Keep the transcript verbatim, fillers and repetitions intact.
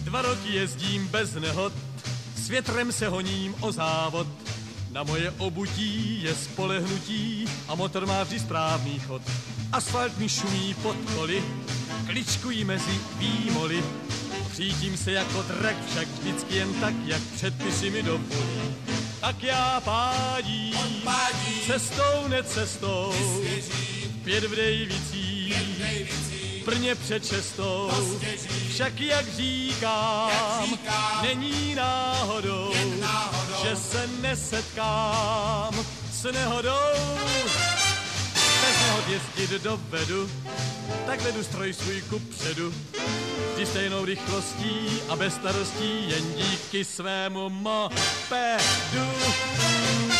Dva roky jezdím bez nehod, s větrem se honím o závod. Na moje obutí je spolehnutí a motor má vždy správný chod. Asfalt mi šumí pod koly, kličkují mezi výmoly. Přítím se jako drak, však vždycky jen tak, jak předpisy mi dovolí. Tak já pádím, cestou necestou, pět v Dejvicích, Brně před šestou. Však jak říkám, není náhodou, že se nesetkám s nehodou. Bez nehod jezdit dovedu, tak vedu stroj svůj kupředu. Vždy stejnou rychlostí a bez starostí, jen díky svému mopedu.